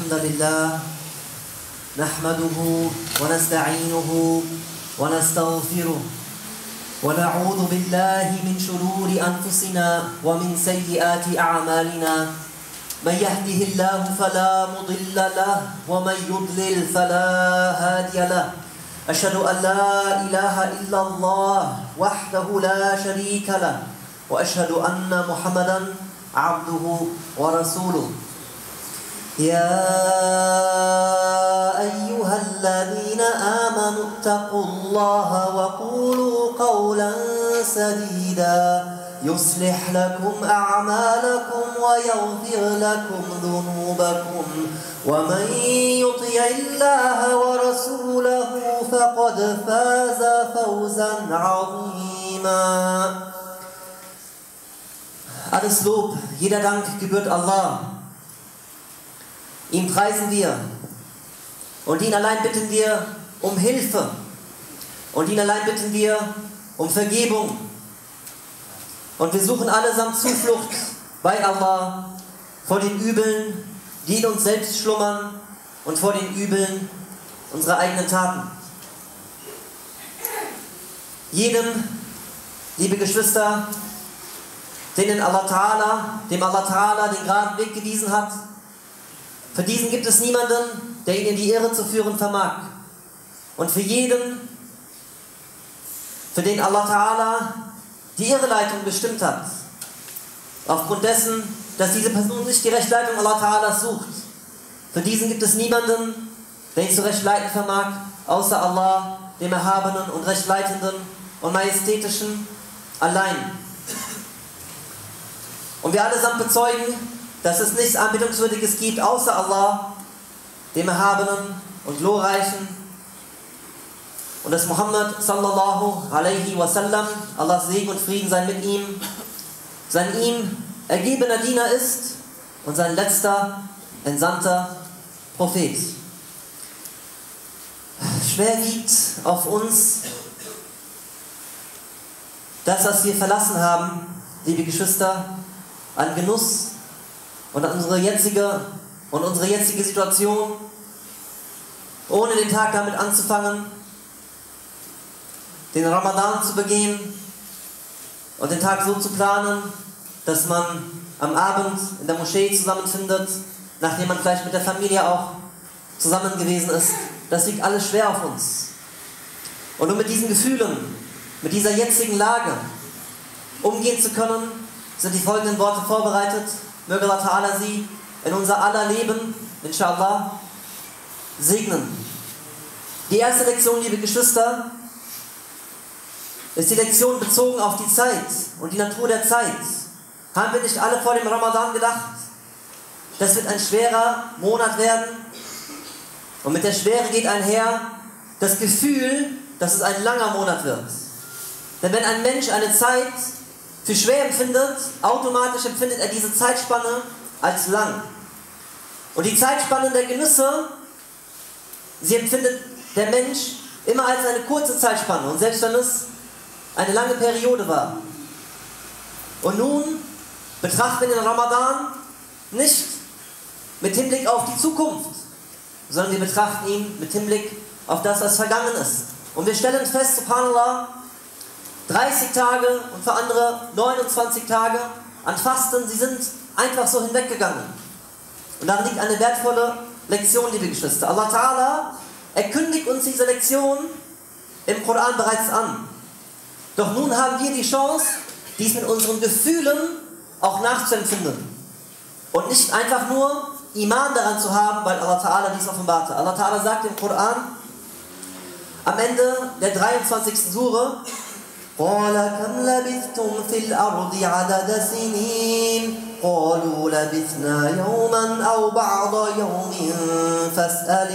الحمد لله نحمده ونستعينه ونستغفره ونعوذ بالله من شرور أنفسنا ومن سيئات أعمالنا من يهده الله فلا مضل له ومن يضلل فلا هادي له أشهد أن لا إله إلا الله وحده لا شريك له وأشهد أن محمدا عبده ورسوله يا أيها الذين آمنوا اتقوا الله وقولوا قولا سديدا يصلح لكم أعمالكم ويغفر لكم ذنوبكم ومن يطع الله ورسوله فقد فاز فوزا عظيما. Alles Lob, jeder Dank gebührt Allah. Ihn preisen wir und ihn allein bitten wir um Hilfe und ihn allein bitten wir um Vergebung. Und wir suchen allesamt Zuflucht bei Allah vor den Übeln, die in uns selbst schlummern und vor den Übeln unserer eigenen Taten. Jedem, liebe Geschwister, dem Allah Ta'ala den geraden Weg gewiesen hat, für diesen gibt es niemanden, der ihn in die Irre zu führen vermag. Und für jeden, für den Allah Ta'ala die Irreleitung bestimmt hat, aufgrund dessen, dass diese Person nicht die Rechtleitung Allah Ta'ala sucht, für diesen gibt es niemanden, der ihn zu Recht leiten vermag, außer Allah, dem Erhabenen und Rechtleitenden und Majestätischen allein. Und wir allesamt bezeugen, dass es nichts Anbetungswürdiges gibt, außer Allah, dem Erhabenen und Glorreichen, und dass Muhammad sallallahu alaihi wasallam, Allahs Segen und Frieden sei mit ihm, sein ihm ergebener Diener ist und sein letzter entsandter Prophet. Schwer wiegt auf uns das, was wir verlassen haben, liebe Geschwister, an Genuss und an unsere jetzige Situation, ohne den Tag damit anzufangen, den Ramadan zu begehen und den Tag so zu planen, dass man am Abend in der Moschee zusammenfindet, nachdem man vielleicht mit der Familie auch zusammen gewesen ist. Das liegt alles schwer auf uns. Und um mit diesen Gefühlen, mit dieser jetzigen Lage umgehen zu können, sind die folgenden Worte vorbereitet. Möge Allah Ta'ala sie in unser aller Leben, inshallah, segnen. Die erste Lektion, liebe Geschwister, ist die Lektion bezogen auf die Zeit und die Natur der Zeit. Haben wir nicht alle vor dem Ramadan gedacht, das wird ein schwerer Monat werden? Und mit der Schwere geht einher das Gefühl, dass es ein langer Monat wird. Denn wenn ein Mensch eine Zeit für schwer empfindet, automatisch empfindet er diese Zeitspanne als lang. Und die Zeitspanne der Genüsse, sie empfindet der Mensch immer als eine kurze Zeitspanne. Und selbst wenn es eine lange Periode war. Und nun betrachten wir den Ramadan nicht mit Hinblick auf die Zukunft, sondern wir betrachten ihn mit Hinblick auf das, was vergangen ist. Und wir stellen fest, subhanallah, 30 Tage und für andere 29 Tage an Fasten, sie sind einfach so hinweggegangen. Und darin liegt eine wertvolle Lektion, liebe Geschwister. Allah Ta'ala, er kündigt uns diese Lektion im Koran bereits an. Doch nun haben wir die Chance, dies mit unseren Gefühlen auch nachzuempfinden. Und nicht einfach nur Iman daran zu haben, weil Allah Ta'ala dies offenbarte. Allah Ta'ala sagt im Koran, am Ende der 23. Sure, قَالَ كَمْ لَبِثْتُمْ فِي الْأَرْضِ عَدَدَ سِنِينَ قَالُوا لَبِثْنَا يَوْمًا أَوْ بَعْضَ يَوْمٍ فَاسْأَلِ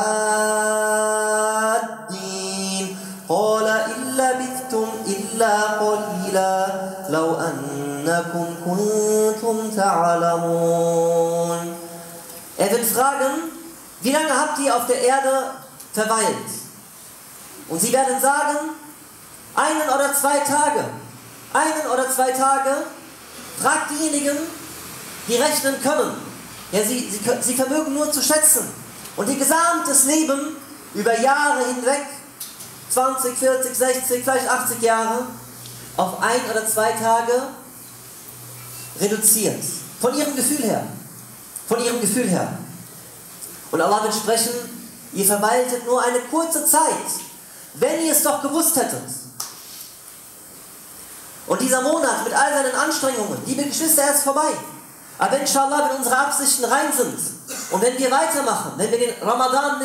الْعَادِّينَ قَالَ إِنْ لَبِثْتُمْ إِلَّا قَلِيلًا لَوْ أَنَّكُمْ كُنْتُمْ تَعْلَمُونَ. Er wird fragen, wie lange habt ihr auf der Erde verweilt? Und sie werden sagen, 1 oder 2 Tage. 1 oder 2 Tage. Fragt diejenigen, die rechnen können. Ja, sie vermögen nur zu schätzen und ihr gesamtes Leben über Jahre hinweg, 20, 40, 60, vielleicht 80 Jahre, auf 1 oder 2 Tage reduziert. Von ihrem Gefühl her. Von ihrem Gefühl her. Und Allah wird sprechen, ihr verwaltet nur eine kurze Zeit, wenn ihr es doch gewusst hättet. Und dieser Monat mit all seinen Anstrengungen, liebe Geschwister, er ist vorbei. Aber inshallah, wenn unsere Absichten rein sind und wenn wir weitermachen, wenn wir den Ramadan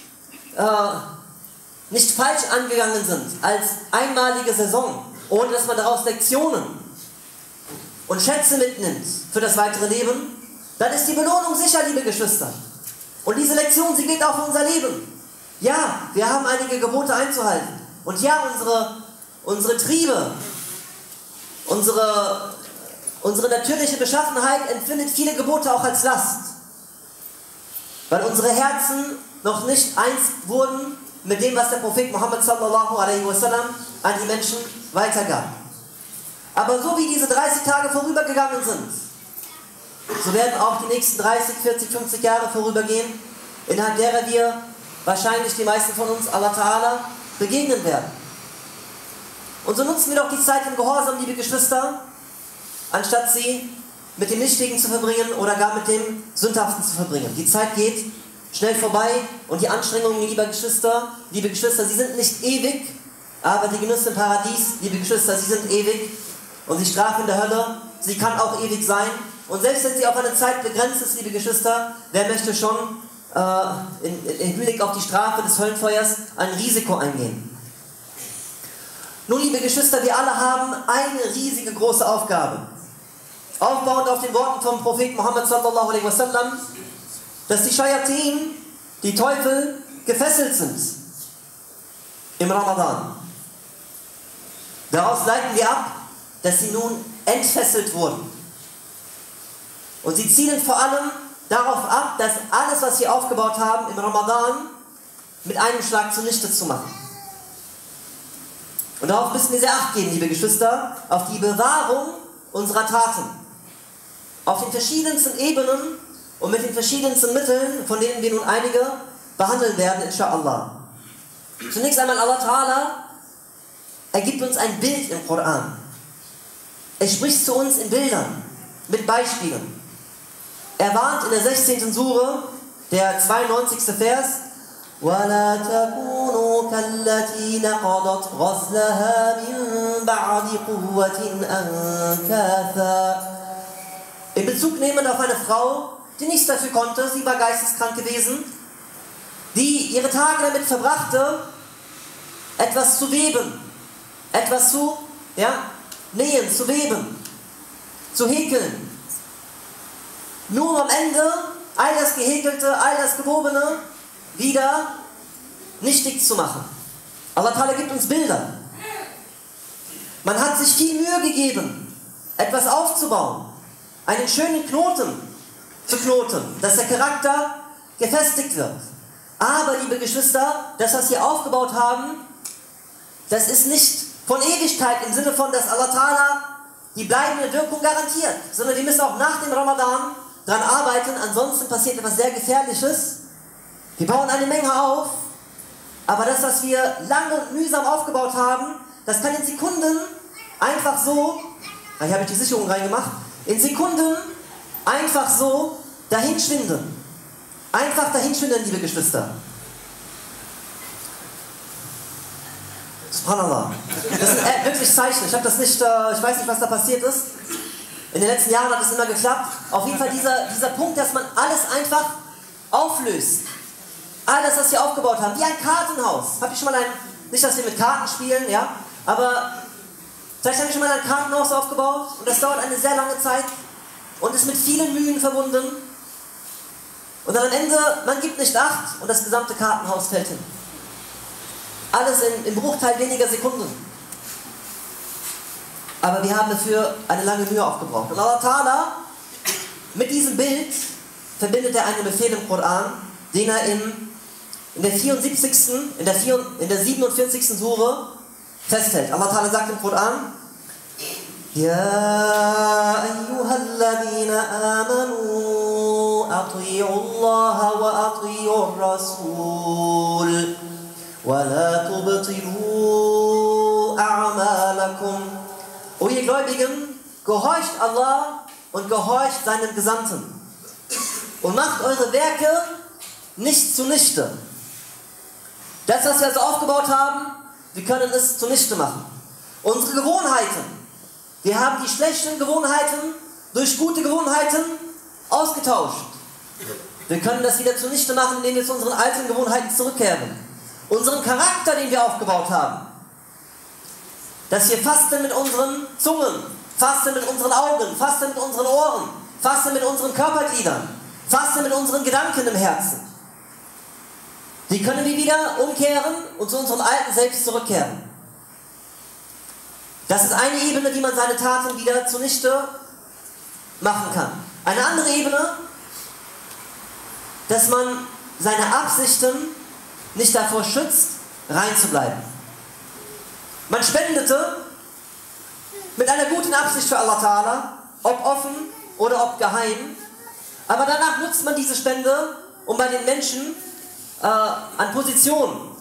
nicht falsch angegangen sind, als einmalige Saison, ohne dass man daraus Lektionen und Schätze mitnimmt für das weitere Leben, dann ist die Belohnung sicher, liebe Geschwister. Und diese Lektion, sie geht auch für unser Leben. Ja, wir haben einige Gebote einzuhalten. Und ja, unsere Triebe, unsere natürliche Beschaffenheit empfindet viele Gebote auch als Last. Weil unsere Herzen noch nicht eins wurden mit dem, was der Prophet Muhammad sallallahu alaihi wasallam an die Menschen weitergab. Aber so wie diese 30 Tage vorübergegangen sind, so werden auch die nächsten 30, 40, 50 Jahre vorübergehen, innerhalb derer wir wahrscheinlich die meisten von uns Allah Ta'ala begegnen werden. Und so nutzen wir doch die Zeit im Gehorsam, liebe Geschwister, anstatt sie mit dem Nichtigen zu verbringen oder gar mit dem Sündhaften zu verbringen. Die Zeit geht schnell vorbei und die Anstrengungen, liebe Geschwister, sie sind nicht ewig, aber die Genüsse im Paradies, liebe Geschwister, sie sind ewig und die Strafe in der Hölle, sie kann auch ewig sein. Und selbst wenn sie auf eine Zeit begrenzt ist, liebe Geschwister, wer möchte schon im Hinblick auf die Strafe des Höllenfeuers ein Risiko eingehen? Nun, liebe Geschwister, wir alle haben eine riesige große Aufgabe. Aufbauend auf den Worten vom Propheten Muhammad sallallahu alaihi wasallam, dass die Shayatin, die Teufel, gefesselt sind im Ramadan. Daraus leiten wir ab, dass sie nun entfesselt wurden. Und sie zielen vor allem darauf ab, dass alles, was sie aufgebaut haben im Ramadan, mit einem Schlag zunichte zu machen. Und darauf müssen wir sehr Acht geben, liebe Geschwister, auf die Bewahrung unserer Taten. Auf den verschiedensten Ebenen und mit den verschiedensten Mitteln, von denen wir nun einige behandeln werden, inshallah. Zunächst einmal Allah Ta'ala ergibt uns ein Bild im Koran. Er spricht zu uns in Bildern, mit Beispielen. Er warnt in der 16. Sure, der 92. Vers, وَلَا تَكُونُوا كَالَّتِي نَقَضَتْ غَزْلَهَا مِنْ بَعْدِ قُوَّةٍ أَنْكَاثًا. In Bezug nehmend auf eine Frau, die nichts dafür konnte, sie war geisteskrank gewesen, die ihre Tage damit verbrachte, etwas zu weben, etwas zu nähen, zu weben, zu häkeln. Nur um am Ende all das Gehäkelte, all das Gewobene wieder nichtig zu machen. Allah Ta'ala gibt uns Bilder. Man hat sich viel Mühe gegeben, etwas aufzubauen, einen schönen Knoten zu knoten, dass der Charakter gefestigt wird. Aber, liebe Geschwister, das, was wir aufgebaut haben, das ist nicht von Ewigkeit im Sinne von, dass Allah Ta'ala die bleibende Wirkung garantiert, sondern wir müssen auch nach dem Ramadan daran arbeiten, ansonsten passiert etwas sehr Gefährliches. Wir bauen eine Menge auf, aber das, was wir lange und mühsam aufgebaut haben, das kann in Sekunden einfach so, hier habe ich die Sicherung reingemacht, in Sekunden einfach so dahinschwinden. Einfach dahinschwinden, liebe Geschwister. Subhanallah. Das sind wirklich Zeichen. Ich habe das nicht, ich weiß nicht, was da passiert ist. In den letzten Jahren hat es immer geklappt. Auf jeden Fall dieser Punkt, dass man alles einfach auflöst. All das, was wir aufgebaut haben, wie ein Kartenhaus. Habt ihr schon mal nicht, dass wir mit Karten spielen, ja, aber vielleicht habe ich schon mal ein Kartenhaus aufgebaut und das dauert eine sehr lange Zeit und ist mit vielen Mühen verbunden. Und dann am Ende, man gibt nicht Acht und das gesamte Kartenhaus fällt hin. Alles im Bruchteil weniger Sekunden. Aber wir haben dafür eine lange Mühe aufgebraucht. Und Allah Ta'ala, mit diesem Bild verbindet er einen Befehl im Koran, den er in der 47. Sure festhält. Allah Ta'ala sagt im Koran, يا أيها الذين آمنوا أطيعوا الله وأطيعوا الرسول ولا تبطلوا أعمالكم. O ihr Gläubigen, gehorcht Allah und gehorcht seinem Gesandten und macht eure Werke nicht zunichte. Das, was wir also aufgebaut haben, wir können es zunichte machen. Unsere Gewohnheiten, wir haben die schlechten Gewohnheiten durch gute Gewohnheiten ausgetauscht. Wir können das wieder zunichte machen, indem wir zu unseren alten Gewohnheiten zurückkehren. Unseren Charakter, den wir aufgebaut haben, dass wir fasten mit unseren Zungen, fasten mit unseren Augen, fasten mit unseren Ohren, fasten mit unseren Körpergliedern, fasten mit unseren Gedanken im Herzen. Die können wir wieder umkehren und zu unserem alten Selbst zurückkehren. Das ist eine Ebene, wie man seine Taten wieder zunichte machen kann. Eine andere Ebene, dass man seine Absichten nicht davor schützt, rein zu bleiben. Man spendete mit einer guten Absicht für Allah Ta'ala, ob offen oder ob geheim, aber danach nutzt man diese Spende, um bei den Menschen an Position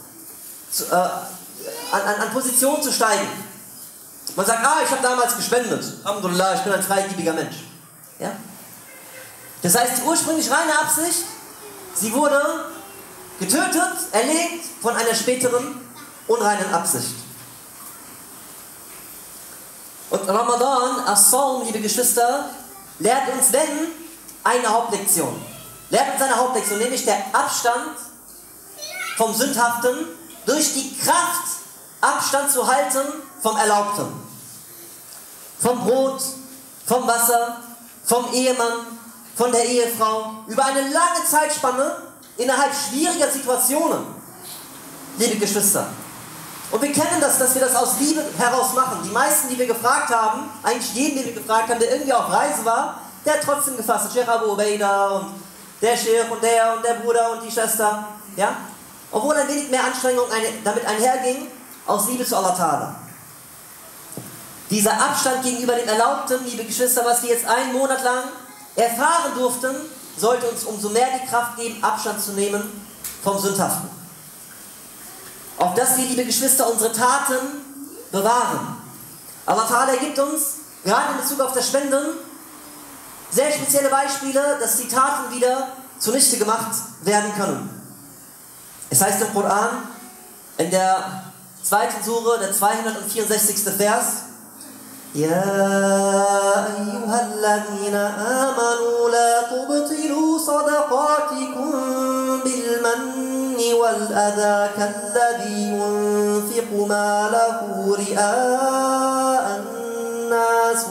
zu steigen. Man sagt, ich habe damals gespendet, Alhamdulillah, ich bin ein freigebiger Mensch. Ja? Das heißt, die ursprünglich reine Absicht, sie wurde getötet, erlegt von einer späteren unreinen Absicht. Und Ramadan, As-Sawm, liebe Geschwister, lehrt uns eine Hauptlektion. Lehrt uns eine Hauptlektion, nämlich der Abstand vom Sündhaften durch die Kraft, Abstand zu halten vom Erlaubten. Vom Brot, vom Wasser, vom Ehemann, von der Ehefrau, über eine lange Zeitspanne innerhalb schwieriger Situationen, liebe Geschwister. Und wir kennen das, dass wir das aus Liebe heraus machen. Die meisten, die wir gefragt haben, eigentlich jeden, den wir gefragt haben, der irgendwie auf Reise war, der hat trotzdem gefastet. Sheikh Abu Ubaida und der Sheikh und der Bruder und die Schwester. Ja? Obwohl ein wenig mehr Anstrengung damit einherging, aus Liebe zu Allah Ta'ala. Dieser Abstand gegenüber dem Erlaubten, liebe Geschwister, was wir jetzt einen Monat lang erfahren durften, sollte uns umso mehr die Kraft geben, Abstand zu nehmen vom Sündhaften. Auf dass wir, liebe Geschwister, unsere Taten bewahren. Allah Ta'ala gibt uns, gerade in Bezug auf das Spenden, sehr spezielle Beispiele, dass die Taten wieder zunichte gemacht werden können. Es heißt im Koran, in der 2. Sure, der 264. Vers, يا أيها الذين آمنوا لا تبطلوا صدقاتكم بالمن والأذى كالذي ينفق ماله رئاء الناس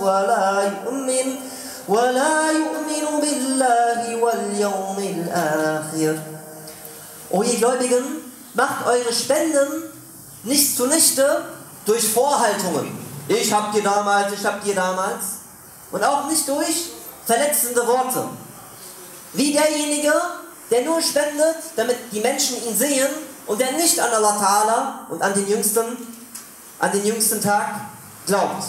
ولا يؤمن بالله واليوم الآخر. O ihr Gläubigen, macht eure Spenden nicht zunichte durch Vorhaltungen. Ich hab dir damals. Und auch nicht durch verletzende Worte. Wie derjenige, der nur spendet, damit die Menschen ihn sehen und der nicht an Allah Ta'ala und an den jüngsten Tag glaubt.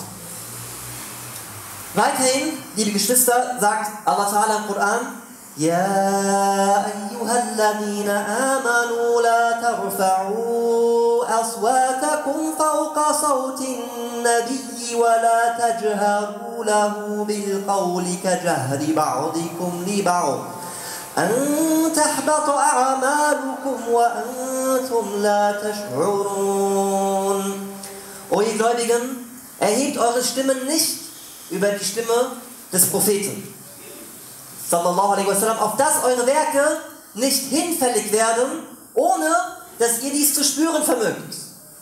Weiterhin, liebe Geschwister, sagt Allah Ta'ala im Koran, يا أيها الذين آمنوا لا ترفعوا أصواتكم فوق صوت النبي ولا تجهروا له بالقول كجهر بعضكم لبعض أن تحبط أعمالكم وأنتم لا تشعرون. O ihr Gläubigen, erhebt eure Stimmen nicht über die Stimme des Propheten, sallallahu alaihi wasallam, auf dass eure Werke nicht hinfällig werden, ohne dass ihr dies zu spüren vermögt.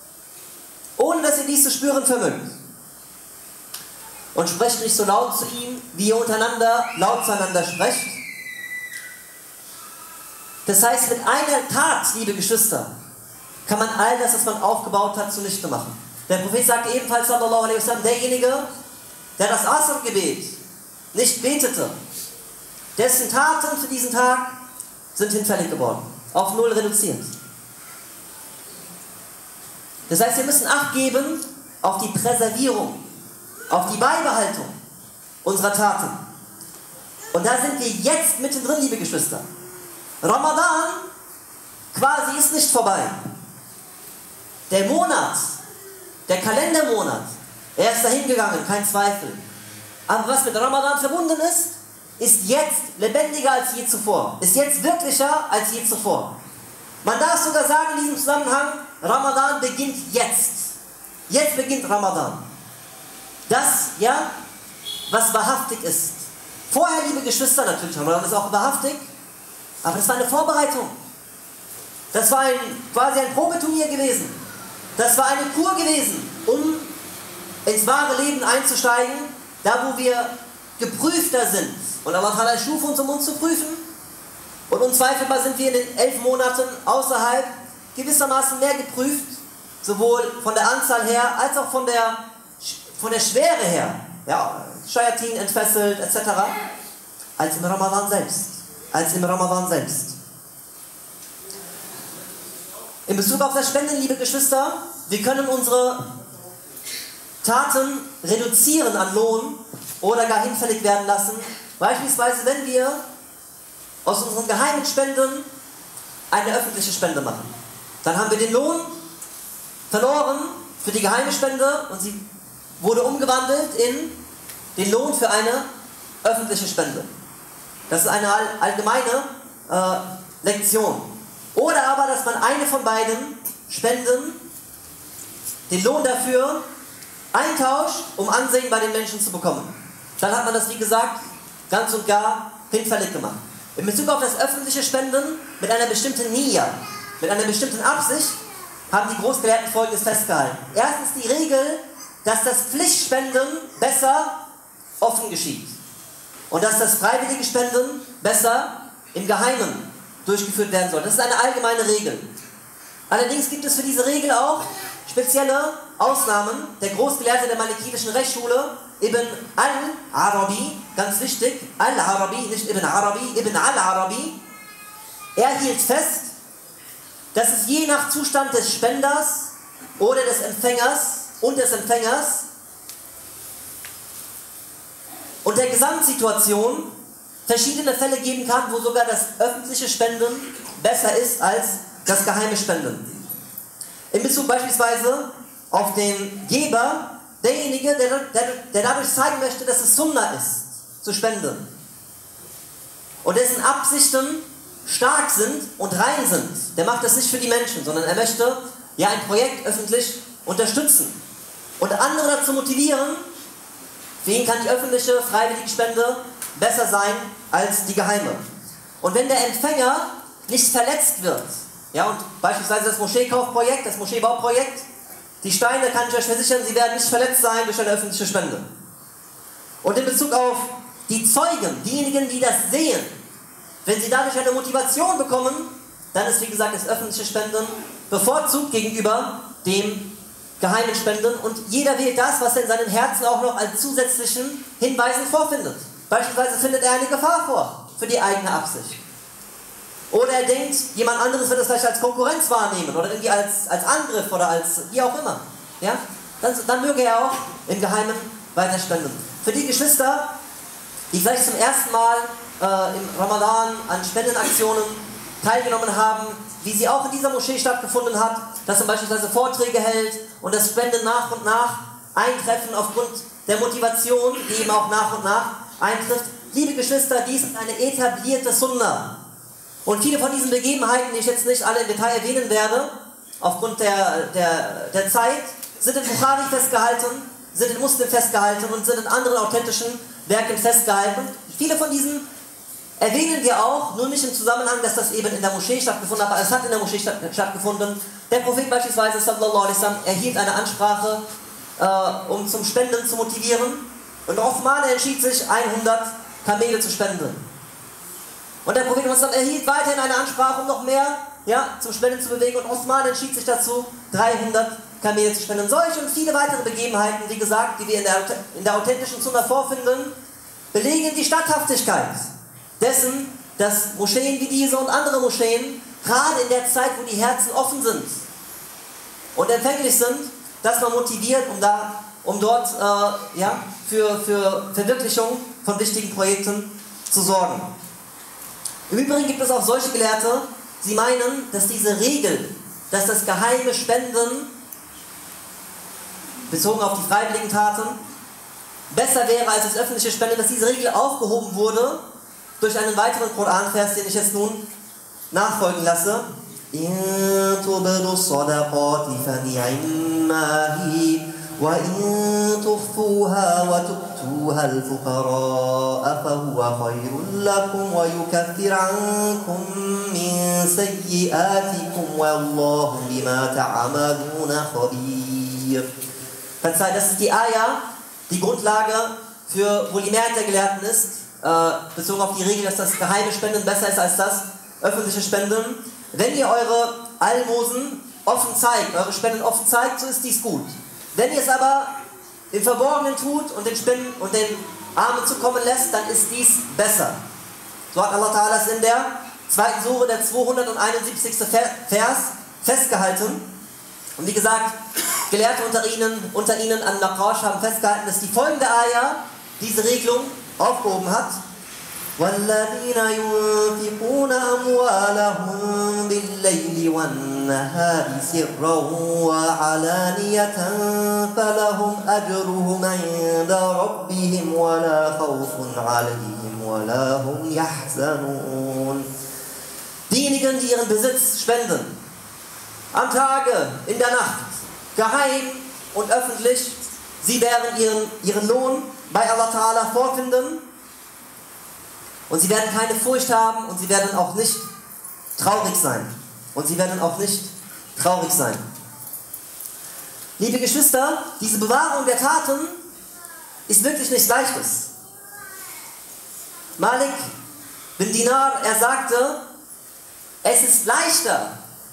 Und sprecht nicht so laut zu ihm, wie ihr untereinander laut zueinander sprecht. Das heißt, mit einer Tat, liebe Geschwister, kann man all das, was man aufgebaut hat, zunichte machen. Der Prophet sagte ebenfalls, sallallahu alaihi wasallam, derjenige, der das Asr-Gebet nicht betete, dessen Taten für diesen Tag sind hinfällig geworden, auf 0 reduziert. Das heißt, wir müssen Acht geben auf die Präservierung, auf die Beibehaltung unserer Taten. Und da sind wir jetzt mittendrin, liebe Geschwister. Ramadan quasi ist nicht vorbei. Der Monat, der Kalendermonat, er ist dahin gegangen, kein Zweifel. Aber was mit Ramadan verbunden ist, ist jetzt lebendiger als je zuvor. Ist jetzt wirklicher als je zuvor. Man darf sogar sagen in diesem Zusammenhang, Ramadan beginnt jetzt. Jetzt beginnt Ramadan. Das, ja, was wahrhaftig ist. Vorher, liebe Geschwister, natürlich, Ramadan ist auch wahrhaftig, aber das war eine Vorbereitung. Das war quasi ein Probeturnier gewesen. Das war eine Kur gewesen, um ins wahre Leben einzusteigen, da wo wir geprüfter sind. Und Allah Ta'ala schuf uns, um uns zu prüfen. Und unzweifelbar sind wir in den 11 Monaten außerhalb gewissermaßen mehr geprüft, sowohl von der Anzahl her, als auch von der Schwere her. Ja, Shayatin entfesselt, etc. als im Ramadan selbst. Als im Ramadan selbst. In Bezug auf das Spenden, liebe Geschwister, wir können unsere Taten reduzieren an Lohn oder gar hinfällig werden lassen. Beispielsweise, wenn wir aus unseren geheimen Spenden eine öffentliche Spende machen. Dann haben wir den Lohn verloren für die geheime Spende und sie wurde umgewandelt in den Lohn für eine öffentliche Spende. Das ist eine allgemeine Lektion. Oder aber, dass man eine von beiden Spenden, den Lohn dafür, eintauscht, um Ansehen bei den Menschen zu bekommen. Dann hat man das, wie gesagt, ganz und gar hinfällig gemacht. In Bezug auf das öffentliche Spenden mit einer bestimmten Niyya, mit einer bestimmten Absicht, haben die Großgelehrten Folgendes festgehalten. Erstens die Regel, dass das Pflichtspenden besser offen geschieht. Und dass das freiwillige Spenden besser im Geheimen durchgeführt werden soll. Das ist eine allgemeine Regel. Allerdings gibt es für diese Regel auch spezielle Ausnahmen. Der Großgelehrte der malikitischen Rechtsschule, Ibn al-Arabi, ganz wichtig, al-Arabi, nicht Ibn Arabi, Ibn al-Arabi, er hielt fest, dass es je nach Zustand des Spenders oder des Empfängers und des Empfängers und der Gesamtsituation verschiedene Fälle geben kann, wo sogar das öffentliche Spenden besser ist als das geheime Spenden. In Bezug beispielsweise auf den Geber, derjenige, der dadurch zeigen möchte, dass es Sunnah ist, zu spenden. Und dessen Absichten stark sind und rein sind. Der macht das nicht für die Menschen, sondern er möchte ja ein Projekt öffentlich unterstützen. Und andere dazu motivieren, für ihn kann die öffentliche, freiwillige Spende besser sein als die geheime. Und wenn der Empfänger nicht verletzt wird, ja, und beispielsweise das Moscheekaufprojekt, das Moscheebauprojekt, die Steine, kann ich euch versichern, sie werden nicht verletzt sein durch eine öffentliche Spende. Und in Bezug auf die Zeugen, diejenigen, die das sehen, wenn sie dadurch eine Motivation bekommen, dann ist, wie gesagt, das öffentliche Spenden bevorzugt gegenüber dem geheimen Spenden und jeder wählt das, was er in seinem Herzen auch noch als zusätzlichen Hinweisen vorfindet. Beispielsweise findet er eine Gefahr vor für die eigene Absicht. Oder er denkt, jemand anderes wird es vielleicht als Konkurrenz wahrnehmen oder irgendwie als Angriff oder als wie auch immer. Ja? Dann möge er auch im Geheimen weiter spenden. Für die Geschwister, die vielleicht zum ersten Mal im Ramadan an Spendenaktionen teilgenommen haben, wie sie auch in dieser Moschee stattgefunden hat, dass man beispielsweise Vorträge hält und das Spenden nach und nach eintreffen aufgrund der Motivation, die eben auch nach und nach eintrifft. Liebe Geschwister, dies ist eine etablierte Sunnah. Und viele von diesen Begebenheiten, die ich jetzt nicht alle im Detail erwähnen werde, aufgrund der Zeit, sind in Bukhari festgehalten, sind in Muslim festgehalten und sind in anderen authentischen Werken festgehalten. Viele von diesen erwähnen wir auch, nur nicht im Zusammenhang, dass das eben in der Moschee stattgefunden hat, aber es hat in der Moschee stattgefunden. Der Prophet beispielsweise, sallallahu alaihi wasallam, erhielt eine Ansprache, um zum Spenden zu motivieren. Und Uthman entschied sich, 100 Kamele zu spenden. Und der Prophet erhielt weiterhin eine Ansprache, um noch mehr zum Spenden zu bewegen. Und Uthman entschied sich dazu, 300 Kamele zu spenden. Solche und viele weitere Begebenheiten, wie gesagt, die wir in der authentischen Sunna vorfinden, belegen die Statthaftigkeit dessen, dass Moscheen wie diese und andere Moscheen, gerade in der Zeit, wo die Herzen offen sind und empfänglich sind, dass man motiviert, um dort für Verwirklichung von wichtigen Projekten zu sorgen. Im Übrigen gibt es auch solche Gelehrte, sie meinen, dass diese Regel, dass das geheime Spenden, bezogen auf die freiwilligen Taten, besser wäre als das öffentliche Spenden, dass diese Regel aufgehoben wurde durch einen weiteren Koranvers, den ich jetzt nun nachfolgen lasse. إن تبدوا الصدقات فنعما هي وإن تخفوها وتؤتوها الفقراء فهو خير لكم ويكفر عنكم من سيئاتكم والله بما تعملون خبير. Verzeiht, das ist die Ayah, die Grundlage für, wo die Mehrheit der Gelehrten ist, bezogen auf die Regel, dass das geheime Spenden besser ist als das öffentliche Spenden. Wenn ihr eure Almosen offen zeigt, eure Spenden offen zeigt, so ist dies gut. Wenn ihr es aber im Verborgenen tut und den Spenden und den Armen zukommen lässt, dann ist dies besser. So hat Allah Ta'ala es in der zweiten Sure, der 271. Vers festgehalten. Und wie gesagt, Gelehrte unter ihnen An-Naqash haben festgehalten, dass die folgende Ayah diese Regelung aufgehoben hat. وَالَّذِينَ يُنْفِقُونَ أَمْوَالَهُمْ بِاللَّيْلِ وَالنَّهَارِ سِرًّا وَعَلَانِيَةً فَلَهُمْ أَجْرُهُمْ عِنْدَ رَبِّهِمْ وَلَا خَوْفٌ عَلَيْهِمْ وَلَا هُمْ يَحْزَنُونَ. Diejenigen, die ihren Besitz spenden, am Tage, in der Nacht, geheim und öffentlich, sie werden ihren Lohn bei Allah Ta'ala vorfinden. Und sie werden keine Furcht haben und sie werden auch nicht traurig sein. Liebe Geschwister, diese Bewahrung der Taten ist wirklich nichts Leichtes. Malik bin Dinar, er sagte, es ist leichter,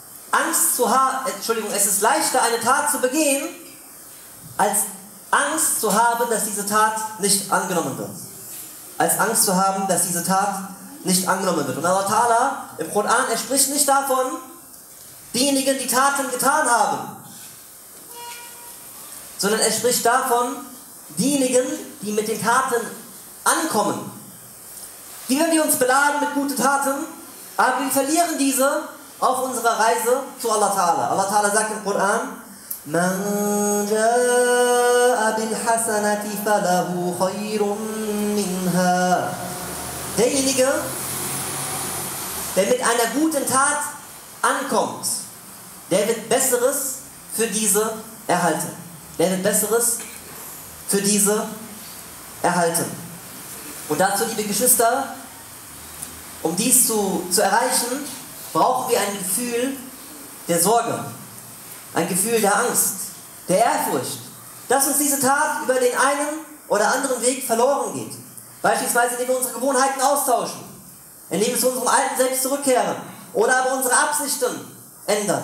eine Tat zu begehen, als Angst zu haben, dass diese Tat nicht angenommen wird. Und Allah Ta'ala im Koran, er spricht nicht davon, diejenigen, die Taten getan haben, sondern er spricht davon, diejenigen, die mit den Taten ankommen. Wie wenn wir uns beladen mit guten Taten, aber wir verlieren diese auf unserer Reise zu Allah Ta'ala. Allah Ta'ala sagt im Koran, Man jaa bil hasanati falahu khayrun minha. Derjenige, der mit einer guten Tat ankommt, der wird Besseres für diese erhalten. Und dazu, liebe Geschwister, um dies zu erreichen, brauchen wir ein Gefühl der Sorge, ein Gefühl der Angst, der Ehrfurcht, dass uns diese Tat über den einen oder anderen Weg verloren geht. Beispielsweise, indem wir unsere Gewohnheiten austauschen, indem wir zu unserem alten Selbst zurückkehren oder aber unsere Absichten ändern.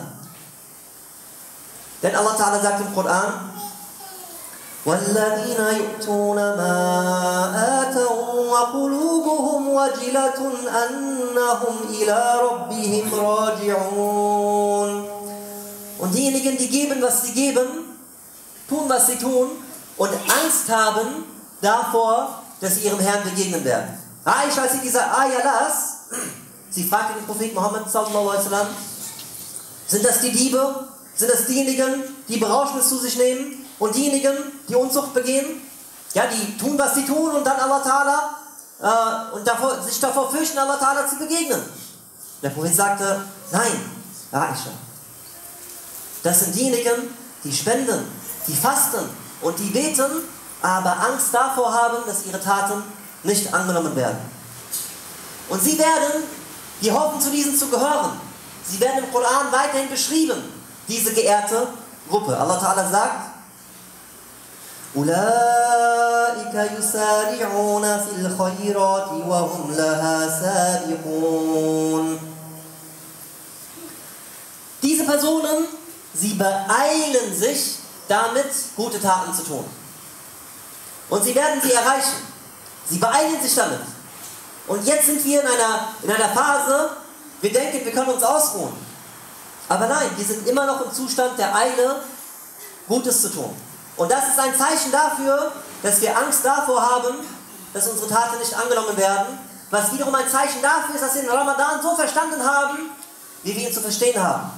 Denn Allah Ta'ala sagt im Koran, وَالَّذِينَ يُؤْتُونَ مَا آتَوْا وَقُلُوبُهُمْ وَجِلَةٌ أَنَّهُمْ إِلَى رَبِّهِمْ رَاجِعُونَ. Und diejenigen, die geben, was sie geben, tun, was sie tun und Angst haben davor, dass sie ihrem Herrn begegnen werden. Aisha, als sie diese Ayah las, sie fragte den Propheten Muhammad sallallahu alaihi wasallam, sind das die Diebe? Sind das diejenigen, die Berauschendes zu sich nehmen? Und diejenigen, die Unzucht begehen? Ja, die tun, was sie tun und dann Allah Ta'ala sich davor fürchten, Allah Ta'ala zu begegnen. Der Prophet sagte, nein, Aisha, das sind diejenigen, die spenden, die fasten und die beten, aber Angst davor haben, dass ihre Taten nicht angenommen werden. Und sie werden, die hoffen, zu diesen zu gehören. Sie werden im Koran weiterhin beschrieben, diese geehrte Gruppe. Allah Ta'ala sagt, أُولَٰئِكَ يُسَارِعُونَ فِي الْخَيْرَاتِ وَهُمْ لَهَا سَابِقُونَ. Diese Personen, sie beeilen sich damit, gute Taten zu tun. Und sie werden sie erreichen. Sie beeilen sich damit. Und jetzt sind wir in einer Phase, wir denken, wir können uns ausruhen. Aber nein, wir sind immer noch im Zustand der Eile, Gutes zu tun. Und das ist ein Zeichen dafür, dass wir Angst davor haben, dass unsere Taten nicht angenommen werden, was wiederum ein Zeichen dafür ist, dass wir den Ramadan so verstanden haben, wie wir ihn zu verstehen haben.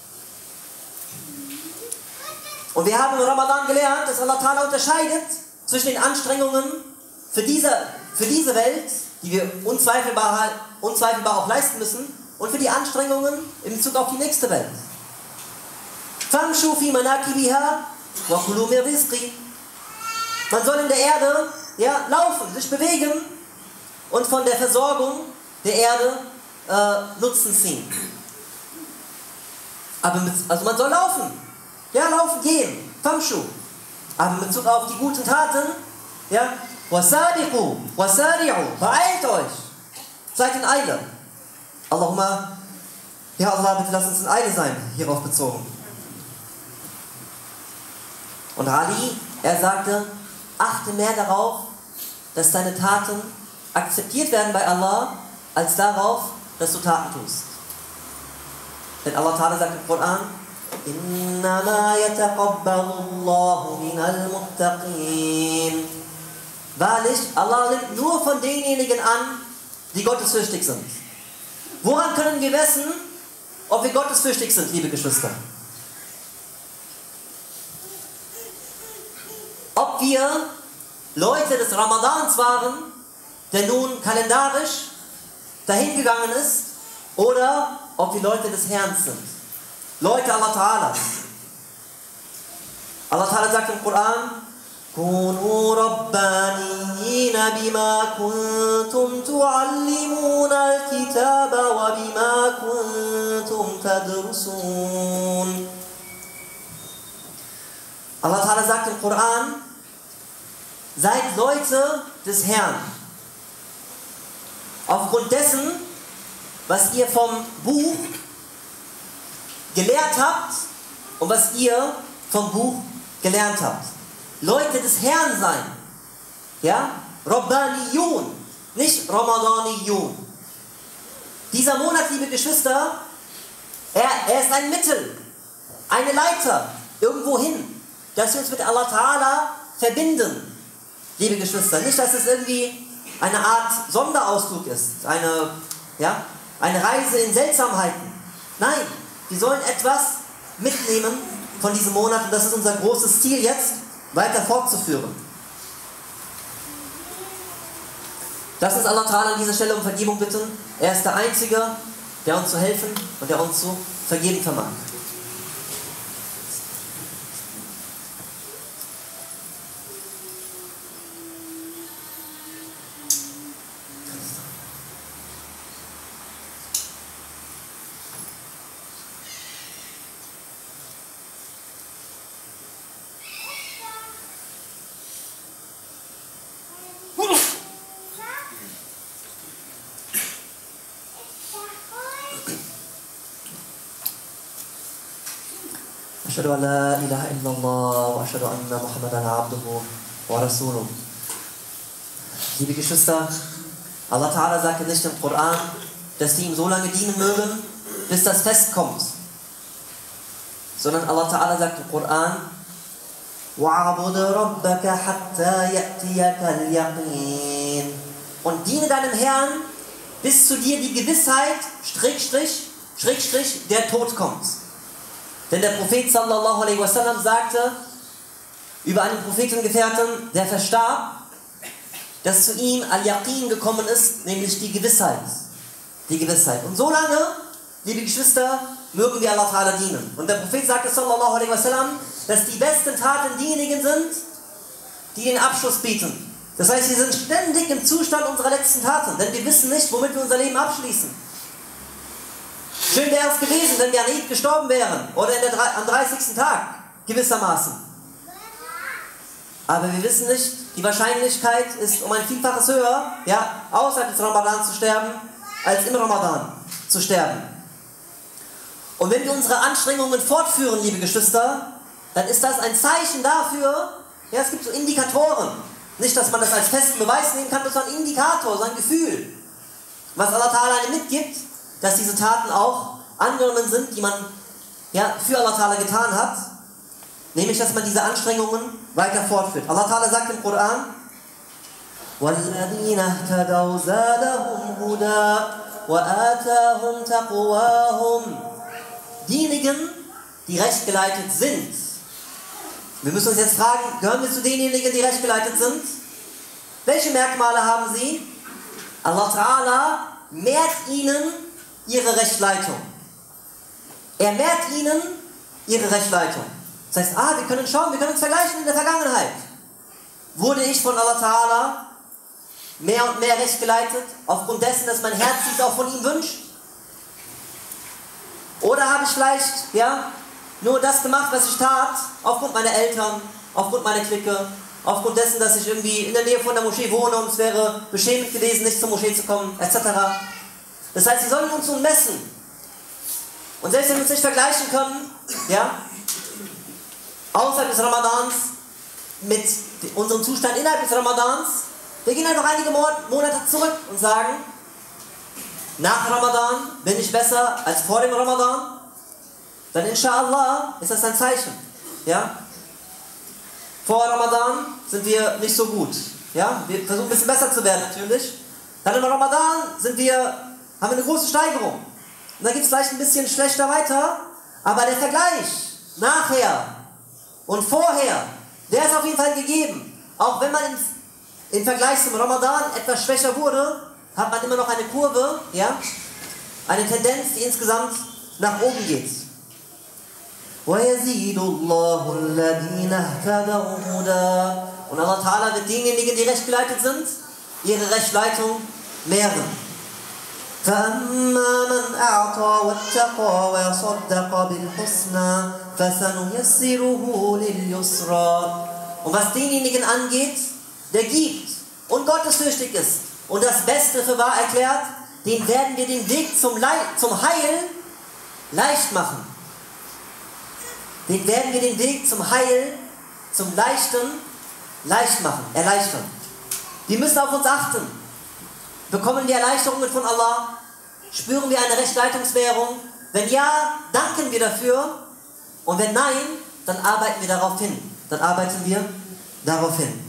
Und wir haben im Ramadan gelernt, dass Allah Ta'ala unterscheidet zwischen den Anstrengungen für diese Welt, die wir unzweifelbar auch leisten müssen, und für die Anstrengungen in Bezug auf die nächste Welt. Famshu fi manakibiha wa kulu min rizqi. Man soll in der Erde laufen, sich bewegen und von der Versorgung der Erde Nutzen ziehen. Also man soll laufen. Laufen gehen. Famshu. Aber in Bezug auf die guten Taten, wasadiqu, wasari'u, beeilt euch. Seid in Eile. Allahumma, Allah, bitte lass uns in Eile sein, hierauf bezogen. Und Ali, er sagte, achte mehr darauf, dass deine Taten akzeptiert werden bei Allah, als darauf, dass du Taten tust. Denn Allah Ta'ala sagt im Koran, إِنَّمَا يَتَقَبَّلُ اللَّهُ مِنَ الْمُتَّقِينَ. Wahrlich, Allah nimmt nur von denjenigen an, die gottesfürchtig sind. Woran können wir messen, ob wir gottesfürchtig sind, liebe Geschwister? Ob wir Leute des Ramadans waren, der nun kalendarisch dahingegangen ist, oder ob wir Leute des Herrn sind. Leute Allah Ta'ala. Allah Ta'ala sagt im Koran, كُونُوا رَبَّانِيِّينَ بِمَا كُنْتُمْ تُعَلِّمُونَ الْكِتَابَ وَبِمَا كُنْتُمْ تَدْرُسُونَ. Allah Ta'ala sagt im Koran, seid Leute des Herrn. Aufgrund dessen, was ihr vom Buch gelehrt habt und was ihr vom Buch gelernt habt. Leute des Herrn sein. Rabbaniyun, nicht Ramadaniyun. Dieser Monat, liebe Geschwister, er ist ein Mittel, eine Leiter, irgendwo hin, dass wir uns mit Allah Ta'ala verbinden, liebe Geschwister. Nicht, dass es irgendwie eine Art Sonderausflug ist, eine Reise in Seltsamheiten. Nein, wir sollen etwas mitnehmen von diesem Monat und das ist unser großes Ziel jetzt, weiter fortzuführen. Lass uns Allah Ta'ala an dieser Stelle um Vergebung bitten. Er ist der Einzige, der uns zu helfen und der uns zu vergeben vermag. أشهد أن لا إله إلا الله وأشهد أن محمدا عبده ورسوله. Liebe Geschwister, Allah Ta'ala sagte nicht im Koran, dass die ihm so lange dienen mögen, bis das Fest kommt. Sondern Allah Ta'ala sagt im Koran, وَعَبُدْ رَبَّكَ حَتَّى يَأْتِيَكَ الْيَقِينَ. Und diene deinem Herrn, bis zu dir die Gewissheit, Schrägstrich, der Tod kommt. Denn der Prophet sallallahu alaihi wasallam sagte über einen Prophetengefährten, der verstarb, dass zu ihm Al-Yaqin gekommen ist, nämlich die Gewissheit. Die Gewissheit. Und so lange, liebe Geschwister, mögen wir Allah Ta'ala dienen. Und der Prophet sagte sallallahu alaihi wasallam, dass die besten Taten diejenigen sind, die den Abschluss bieten. Das heißt, wir sind ständig im Zustand unserer letzten Taten, denn wir wissen nicht, womit wir unser Leben abschließen. Schön wäre es gewesen, wenn wir an Eid gestorben wären oder am 30. Tag gewissermaßen. Aber wir wissen nicht, die Wahrscheinlichkeit ist um ein Vielfaches höher, außerhalb des Ramadan zu sterben, als im Ramadan zu sterben. Und wenn wir unsere Anstrengungen fortführen, liebe Geschwister, dann ist das ein Zeichen dafür, es gibt so Indikatoren. Nicht, dass man das als festen Beweis nehmen kann, das ist ein Indikator, so ein Gefühl, was Allah Ta'ala einem mitgibt, dass diese Taten auch angenommen sind, die man für Allah Ta'ala getan hat, nämlich, dass man diese Anstrengungen weiter fortführt. Allah Ta'ala sagt im Koran, وَالَّذِينَ اهْتَدَوْا زَادَهُمْ هُدًى وَآتَاهُمْ تَقْوَاهُمْ. Diejenigen, die rechtgeleitet sind. Wir müssen uns jetzt fragen, gehören wir zu denjenigen, die rechtgeleitet sind? Welche Merkmale haben sie? Allah Ta'ala mehrt ihnen ihre Rechtleitung. Er mehrt ihnen ihre Rechtleitung. Das heißt, wir können schauen, wir können uns vergleichen in der Vergangenheit. Wurde ich von Allah Ta'ala mehr und mehr rechtgeleitet, aufgrund dessen, dass mein Herz sich auch von ihm wünscht? Oder habe ich vielleicht nur das gemacht, was ich tat, aufgrund meiner Eltern, aufgrund meiner Clique, aufgrund dessen, dass ich irgendwie in der Nähe von der Moschee wohne und es wäre beschämend gewesen, nicht zur Moschee zu kommen, etc. Das heißt, wir sollen uns nun messen. Und selbst wenn wir uns nicht vergleichen können, außerhalb des Ramadans, mit unserem Zustand innerhalb des Ramadans, wir gehen einfach einige Monate zurück und sagen, nach Ramadan bin ich besser als vor dem Ramadan, dann inshallah ist das ein Zeichen. Vor Ramadan sind wir nicht so gut. Wir versuchen ein bisschen besser zu werden natürlich. Dann im Ramadan haben wir eine große Steigerung. Und dann geht es vielleicht ein bisschen schlechter weiter, aber der Vergleich nachher und vorher, der ist auf jeden Fall gegeben. Auch wenn man im Vergleich zum Ramadan etwas schwächer wurde, hat man immer noch eine Kurve, eine Tendenz, die insgesamt nach oben geht. وَيَزِيدُ اللَّهُ الَّذِينَ اهْتَدَوْا هُدًى. Und Allah Ta'ala wird denjenigen, die rechtgeleitet sind, ihre Rechtleitung mehren. فَأَمَّا مَنْ أَعْطَى وَاتَّقَى وَصَدَّقَ بِالْحُسْنَى فَسَنُيَسِّرُهُ لِلْيُسْرَى. Und was denjenigen angeht, der gibt und gottesfürchtig ist und das Beste für wahr erklärt, den werden wir den Weg zum Heil leicht machen. Den werden wir den Weg zum Heil, zum Leichten, leicht machen, erleichtern. Wir müssen auf uns achten. Bekommen wir Erleichterungen von Allah? Spüren wir eine Rechtleitungswährung? Wenn ja, danken wir dafür. Und wenn nein, dann arbeiten wir darauf hin.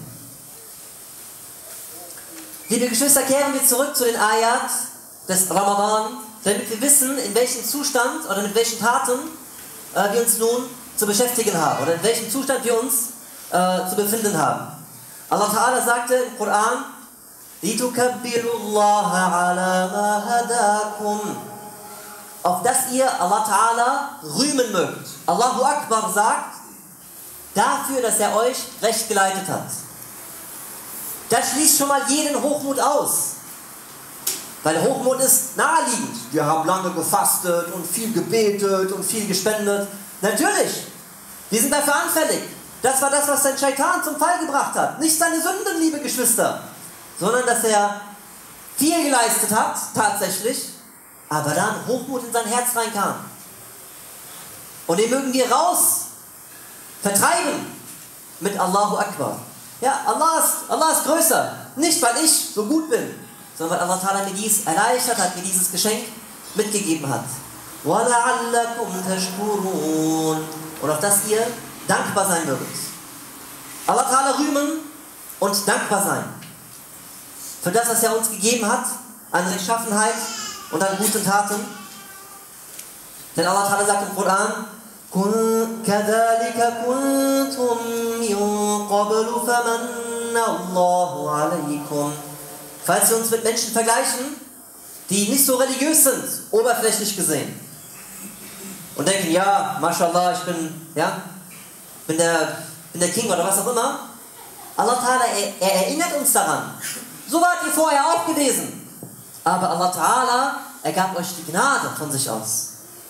Liebe Geschwister, kehren wir zurück zu den Ayat des Ramadan, damit wir wissen, in welchem Zustand oder mit welchen Taten wir uns nun zu beschäftigen haben oder in welchem Zustand wir uns zu befinden haben. Allah Ta'ala sagte im Koran, لِتُكَبِّرُوا اللَّهَ عَلَى مَا هَدَاكُمْ, auf dass ihr Allah Ta'ala rühmen mögt. Allahu Akbar sagt, dafür, dass er euch recht geleitet hat. Das schließt schon mal jeden Hochmut aus. Weil Hochmut ist naheliegend. Wir haben lange gefastet und viel gebetet und viel gespendet. Natürlich, wir sind dafür anfällig. Das war das, was sein Scheitan zum Fall gebracht hat. Nicht seine Sünden, liebe Geschwister, sondern dass er viel geleistet hat, tatsächlich, aber dann Hochmut in sein Herz reinkam. Und den mögen wir vertreiben mit Allahu Akbar. Allah ist größer. Nicht, weil ich so gut bin, sondern weil Allah Ta'ala mir dies erleichtert hat, mir dieses Geschenk mitgegeben hat. وَلَعَلَّكُمْ تَشْكُرُونَ. Und auf das ihr dankbar sein würdet. Allah Ta'ala rühmen und dankbar sein. Für das, was er uns gegeben hat, an Rechtschaffenheit und an guten Taten. Denn Allah Ta'ala sagt im Koran, كَذَلِكَ كُنْتُمْ مِنْ قَبْلُ فَمَنَّ اللَّهُ عَلَيْكُمْ. Falls wir uns mit Menschen vergleichen, die nicht so religiös sind, oberflächlich gesehen, und denken, ja, Mashallah, ich bin der King oder was auch immer. Allah Ta'ala, er erinnert uns daran. So wart ihr vorher auch gewesen. Aber Allah Ta'ala, er gab euch die Gnade von sich aus.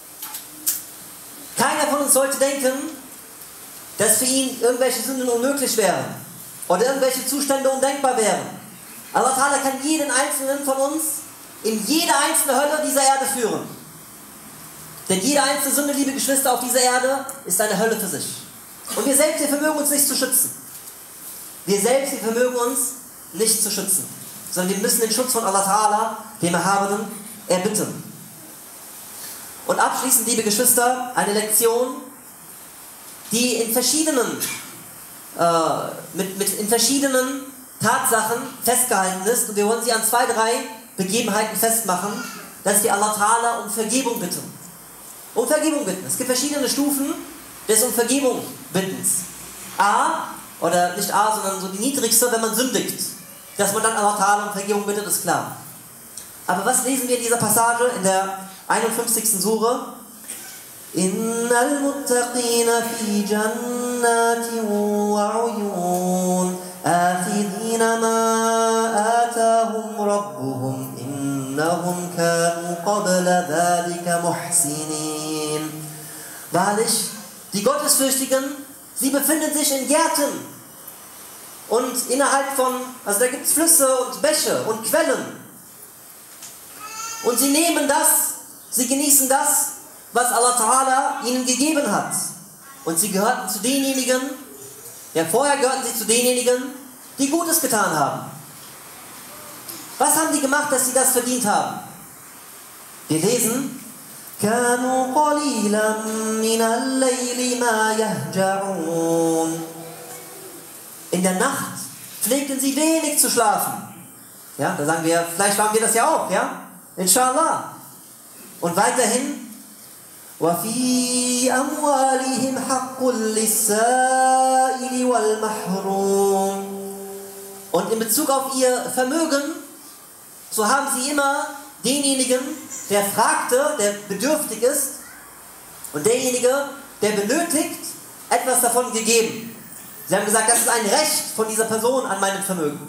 Keiner von uns sollte denken, dass für ihn irgendwelche Sünden unmöglich wären oder irgendwelche Zustände undenkbar wären. Allah Ta'ala kann jeden einzelnen von uns in jede einzelne Hölle dieser Erde führen. Denn jede einzelne Sünde, liebe Geschwister, auf dieser Erde ist eine Hölle für sich. Und wir selbst, wir vermögen uns nicht zu schützen. Wir selbst, wir vermögen uns nicht zu schützen. Sondern wir müssen den Schutz von Allah Ta'ala, dem Erhabenen, erbitten. Und abschließend, liebe Geschwister, eine Lektion, die in verschiedenen Tatsachen festgehalten ist und wir wollen sie an 2, 3 Begebenheiten festmachen, dass wir Allah Ta'ala um Vergebung bitten. Um Vergebung bitten. Es gibt verschiedene Stufen des um Vergebung bittens. A, oder nicht A, sondern so die niedrigste, wenn man sündigt. Dass man dann Allah Ta'ala um Vergebung bittet, ist klar. Aber was lesen wir in dieser Passage in der 51. Sure? Innal muttaqina fi jannatin wa uyun akhidina ma atahum rabbuhum innahum kanu qabla dhalika muhsinin. Wahrlich, die Gottesfürchtigen, sie befinden sich in Gärten und innerhalb von, also da gibt es Flüsse und Bäche und Quellen. Und sie nehmen das, sie genießen das, was Allah Ta'ala ihnen gegeben hat. Und sie gehörten zu denjenigen, ja vorher gehörten sie zu denjenigen, die Gutes getan haben. Was haben die gemacht, dass sie das verdient haben? Wir lesen, كَانُوا قَلِيلًا مِنَ اللَّيْلِ مَا يَهْجَعُونَ. In der Nacht pflegten sie wenig zu schlafen. Ja, da sagen wir, vielleicht waren wir das ja auch, ja? Inshallah. Und weiterhin, وَفِي أَمْوَالِهِمْ حَقٌّ لِلسَّائِلِ وَالْمَحْرُومِ. Und in Bezug auf ihr Vermögen, so haben sie immer denjenigen, der fragte, der bedürftig ist, und derjenige, der benötigt, etwas davon gegeben. Sie haben gesagt, das ist ein Recht von dieser Person an meinem Vermögen.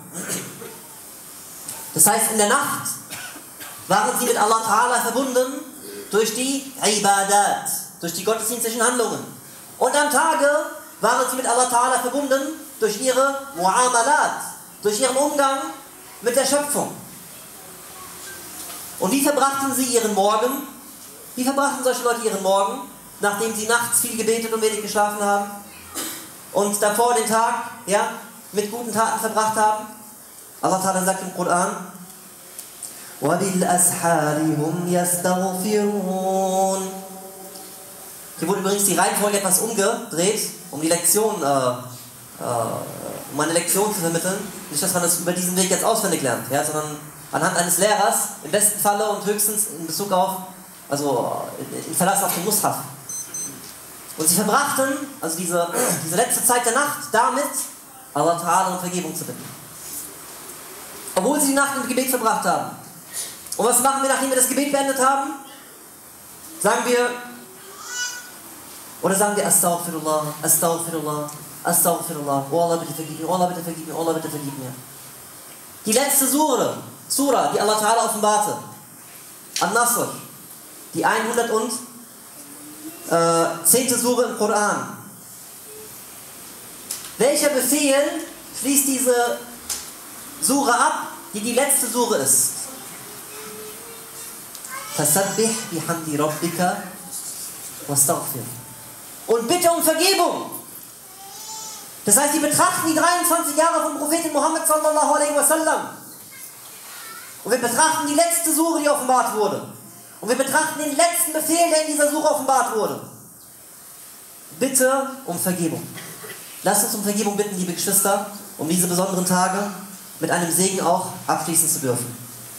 Das heißt, in der Nacht waren sie mit Allah Ta'ala verbunden durch die Ibadat, durch die gottesdienstlichen Handlungen. Und am Tage waren sie mit Allah Ta'ala verbunden durch ihre Mu'amalat, durch ihren Umgang mit der Schöpfung. Und wie verbrachten sie ihren Morgen? Wie verbrachten solche Leute ihren Morgen, nachdem sie nachts viel gebetet und wenig geschlafen haben? Und davor den Tag, ja, mit guten Taten verbracht haben? Allah Ta'ala sagt im Koran, وَبِالْأَسْحَارِ هُمْ يَسْتَغْفِرُونَ. Hier wurde übrigens die Reihenfolge etwas umgedreht, um die Lektion, um eine Lektion zu vermitteln. Nicht, dass man das über diesen Weg jetzt auswendig lernt, ja, sondern anhand eines Lehrers, im besten Falle und höchstens in Bezug auf, also in Verlass auf den Mushaf. Und sie verbrachten, also diese letzte Zeit der Nacht, damit, Allah Ta'ala um Vergebung zu bitten. Obwohl sie die Nacht im Gebet verbracht haben. Und was machen wir, nachdem wir das Gebet beendet haben? Sagen wir Astaghfirullah, Astaghfirullah, Astaghfirullah. Oh Allah, bitte vergib mir, oh Allah, bitte vergib mir, oh Allah, bitte vergib mir. Die letzte Surah, die Allah Ta'ala offenbarte. An-Nasr, die 110. Surah im Koran. Welcher Befehl schließt diese Surah ab, die die letzte Surah ist? Fasabbih bihamdi rabbika wastaghfir. Und bitte um Vergebung. Das heißt, die betrachten die 23 Jahre vom Propheten Muhammad sallallahu alaihi wasallam. Und wir betrachten die letzte Sure, die offenbart wurde. Und wir betrachten den letzten Befehl, der in dieser Sure offenbart wurde. Bitte um Vergebung. Lasst uns um Vergebung bitten, liebe Geschwister, um diese besonderen Tage mit einem Segen auch abschließen zu dürfen.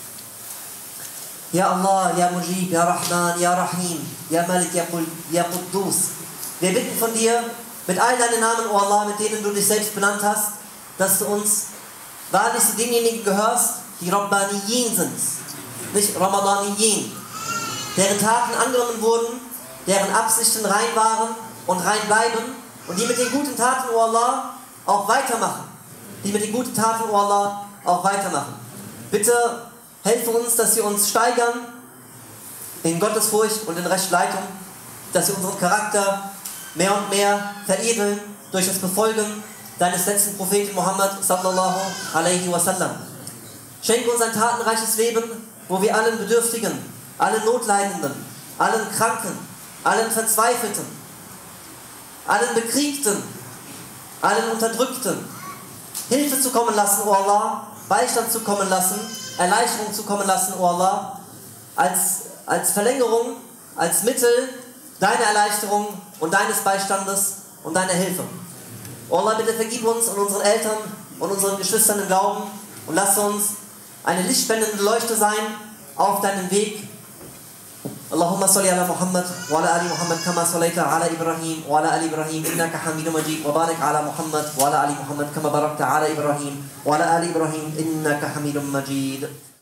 Ja Allah, Ya Mujib, Ya Rahman, Ya Rahim, Ya Malik, Ya Quddus. Wir bitten von dir, mit all deinen Namen, O Allah, mit denen du dich selbst benannt hast, dass du uns wahrlich zu denjenigen gehörst, die Rabbaniyin sind, nicht Ramadaniyin, deren Taten angenommen wurden, deren Absichten rein waren und rein bleiben und die mit den guten Taten, O Allah, auch weitermachen. Die mit den guten Taten, O Allah, auch weitermachen. Bitte helfe uns, dass wir uns steigern in Gottesfurcht und in Rechtsleitung, dass wir unseren Charakter mehr und mehr veredeln durch das Befolgen deines letzten Propheten Muhammad sallallahu alaihi wasallam. Schenke uns ein tatenreiches Leben, wo wir allen Bedürftigen, allen Notleidenden, allen Kranken, allen Verzweifelten, allen Bekriegten, allen Unterdrückten Hilfe zukommen lassen, O Allah, Beistand zukommen lassen, Erleichterung zukommen lassen, O Allah, als Verlängerung, als Mittel deiner Erleichterung und deines Beistandes und deiner Hilfe. O Allah, bitte vergib uns und unseren Eltern, und unseren Geschwistern im Glauben und lass uns eine lichtspendende Leuchte sein auf deinem Weg. Allahumma salli ala Muhammad wa ala ali Muhammad kama sallaita ala Ibrahim wa ala ali Ibrahim innaka Hamidum Majid wa barik ala Muhammad wa ala ali Muhammad kama barakta ala Ibrahim wa ala ali Ibrahim innaka Hamidum Majid.